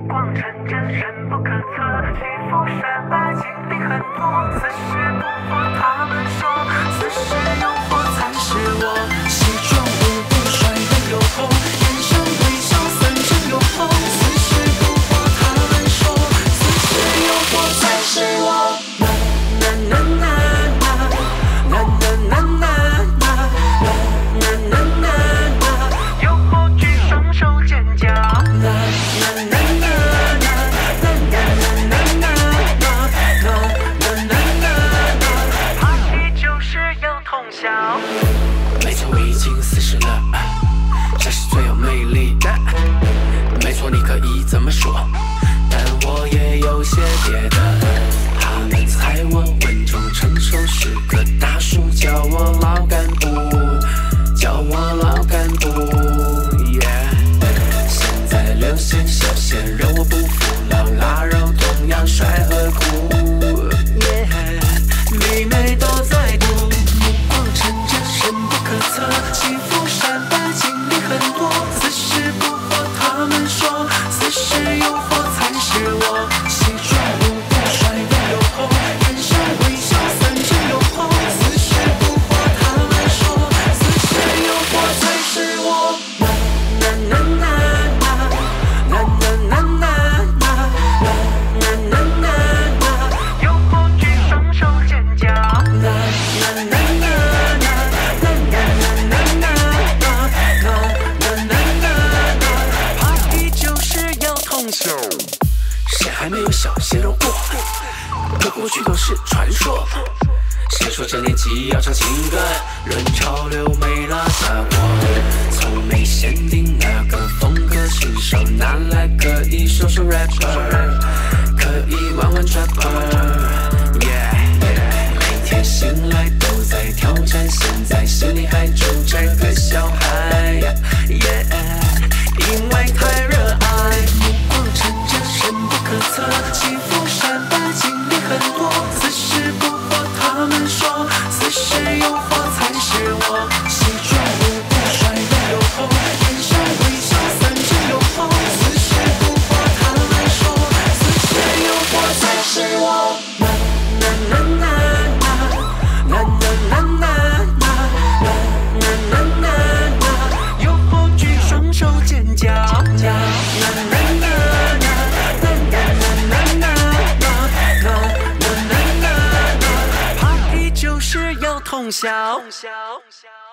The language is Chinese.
光成真，深不可测。欺负善恶，经历很多，此时不惑。他们说，此时诱惑才是我。西装舞步，帅得有后，脸上微笑，三生有后。此时不惑，他们说，此时诱惑才是我。啦啦啦啦啦啦啦啦啦啦啦啦，诱惑举双手尖叫。啦啦啦啦啦啦啦啦啦啦啦啦，party就是要通宵。 没错，我已经40了，这是最有魅力的。没错，你可以这么说，但我也有些别的。他们猜我稳重成熟，是个大叔，叫我老干部，叫我老干部。现在流行小鲜肉，我不服老腊肉，同样帅和酷。妹妹都在赌，目光成真，深不可测，欺负善恶，经历很多。此时不惑，他们说，此时诱惑才是我。西装舞步，帅得有后，脸上微笑，三生有后。此时不惑，他们说，此时诱惑才是我。啦啦啦啦啦啦啦啦啦啦啦啦， 诱惑举双手尖叫。 啦啦啦啦啦啦啦啦啦啦，party就是要通宵。谁还没有小鲜肉过？可过去都是传说。谁说这年纪要唱情歌？论潮流没落下过，从没限定哪个风格，新手拿来可以说说 rapper， 可以玩玩 trapper。Yeah， 每天醒来都在挑战，现在心里还住着个小孩。因为太热爱，目光成真，深不可测，欺负善恶，经历很多。此时不惑，他们说，此时诱惑才是我。西装舞步，帅得有后，脸上微笑，三生有后。此时不惑，他们说，此时诱惑才是我。啦啦啦啦啦啦啦啦啦啦啦啦， 诱惑举双手尖叫。 啦啦啦啦啦啦啦啦啦啦， party 就是要通宵。 通宵。